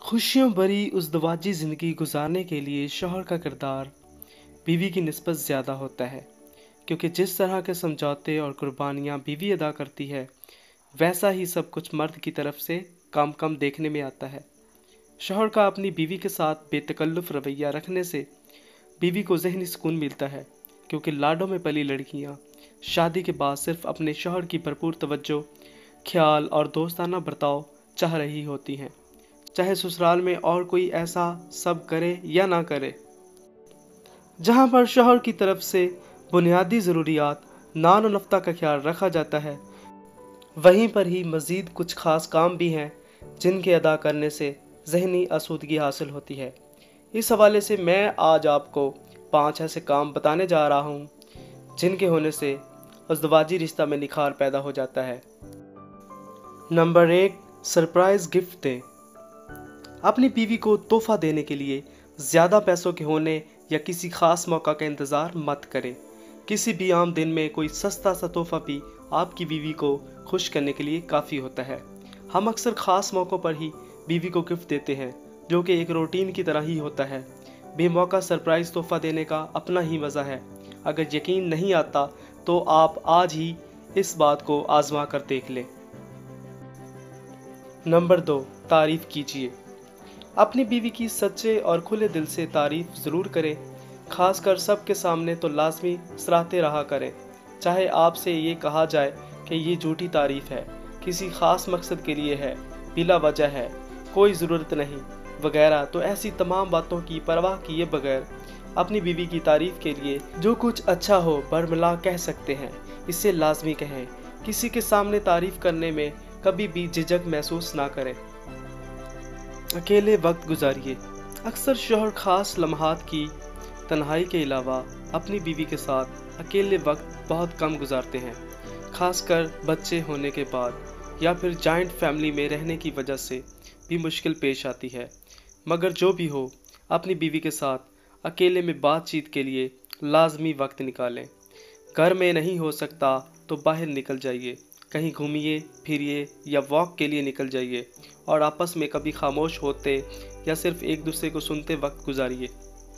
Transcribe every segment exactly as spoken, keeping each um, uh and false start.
खुशियों भरी उज़दवाजी ज़िंदगी गुजारने के लिए शौहर का किरदार बीवी की निस्बत ज़्यादा होता है, क्योंकि जिस तरह के समझौते और कुर्बानियाँ बीवी अदा करती है, वैसा ही सब कुछ मर्द की तरफ से कम कम देखने में आता है। शौहर का अपनी बीवी के साथ बेतकल्लुफ़ रवैया रखने से बीवी को ज़हनी सुकून मिलता है, क्योंकि लाडों में पली लड़कियाँ शादी के बाद सिर्फ अपने शौहर की भरपूर तवज्जो, ख्याल और दोस्ताना बर्ताव चाह रही होती हैं, चाहे ससुराल में और कोई ऐसा सब करे या ना करे। जहाँ पर शौहर की तरफ से बुनियादी ज़रूरियात नान और नफ्ता का ख्याल रखा जाता है, वहीं पर ही मज़ीद कुछ ख़ास काम भी हैं जिनके अदा करने से ज़हनी आसूदगी हासिल होती है। इस हवाले से मैं आज आपको पाँच ऐसे काम बताने जा रहा हूँ जिनके होने से अज़दवाजी रिश्ता में निखार पैदा हो जाता है। नंबर एक, सरप्राइज़ गिफ्ट दें। अपनी बीवी को तोहफ़ा देने के लिए ज़्यादा पैसों के होने या किसी ख़ास मौका का इंतज़ार मत करें। किसी भी आम दिन में कोई सस्ता सा तोहफ़ा भी आपकी बीवी को खुश करने के लिए काफ़ी होता है। हम अक्सर ख़ास मौक़ों पर ही बीवी को गिफ्ट देते हैं, जो कि एक रूटीन की तरह ही होता है। बेमौका सरप्राइज़ तोहफ़ा देने का अपना ही मज़ा है। अगर यकीन नहीं आता तो आप आज ही इस बात को आज़मा कर देख लें। नंबर दो, तारीफ़ कीजिए। अपनी बीवी की सच्चे और खुले दिल से तारीफ़ ज़रूर करें, ख़ासकर सबके सामने तो लाजमी सराहते रहा करें। चाहे आपसे ये कहा जाए कि ये झूठी तारीफ़ है, किसी ख़ास मकसद के लिए है, बिला वजह है, कोई ज़रूरत नहीं वगैरह, तो ऐसी तमाम बातों की परवाह किए बगैर अपनी बीवी की तारीफ़ के लिए जो कुछ अच्छा हो बरमला कह सकते हैं। इसे लाजमी कहें। किसी के सामने तारीफ़ करने में कभी भी झिझक महसूस ना करें। अकेले वक्त गुजारिए। अक्सर शौहर ख़ास लम्हात की तन्हाई के अलावा अपनी बीवी के साथ अकेले वक्त बहुत कम गुजारते हैं, ख़ासकर बच्चे होने के बाद या फिर जॉइंट फैमिली में रहने की वजह से भी मुश्किल पेश आती है। मगर जो भी हो, अपनी बीवी के साथ अकेले में बातचीत के लिए लाजमी वक्त निकालें। घर में नहीं हो सकता तो बाहर निकल जाइए, कहीं घूमिए फिरिए या वॉक के लिए निकल जाइए और आपस में कभी खामोश होते या सिर्फ एक दूसरे को सुनते वक्त गुजारिए।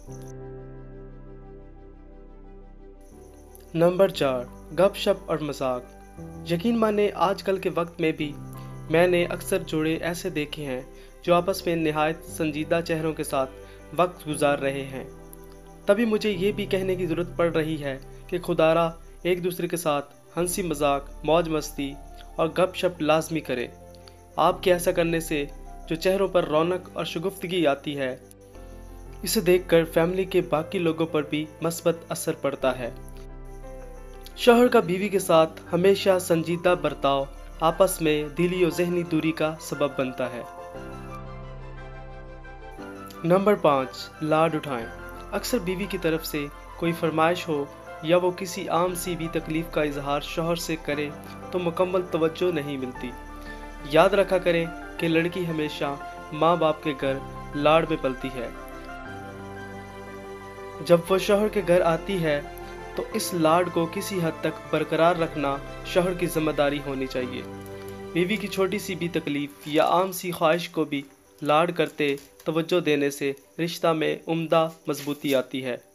नंबर चार, गपशप और मजाक। यकीन माने आजकल के वक्त में भी मैंने अक्सर जोड़े ऐसे देखे हैं जो आपस में निहायत संजीदा चेहरों के साथ वक्त गुजार रहे हैं। तभी मुझे ये भी कहने की ज़रूरत पड़ रही है कि खुदारा एक दूसरे के साथ हंसी मजाक, मौज मस्ती और गपशप लाजमी करें। आपके ऐसा करने से जो चेहरों पर रौनक और शगुफ्तगी आती है, इसे देखकर फैमिली के बाकी लोगों पर भी मस्बत असर पड़ता है। शौहर का बीवी के साथ हमेशा संजीदा बर्ताव आपस में दिली और ज़हनी दूरी का सबब बनता है। नंबर पाँच, लाड उठाएं। अक्सर बीवी की तरफ से कोई फरमाइश हो या वो किसी आम सी भी तकलीफ़ का इजहार शौहर से करे तो मुकम्मल तवज्जो नहीं मिलती। याद रखा करें कि लड़की हमेशा माँ बाप के घर लाड़ में पलती है। जब वो शौहर के घर आती है तो इस लाड़ को किसी हद तक बरकरार रखना शौहर की जिम्मेदारी होनी चाहिए। बीवी की छोटी सी भी तकलीफ़ या आम सी ख्वाहिश को भी लाड़ करते तवज्जो देने से रिश्ता में उम्दा मजबूती आती है।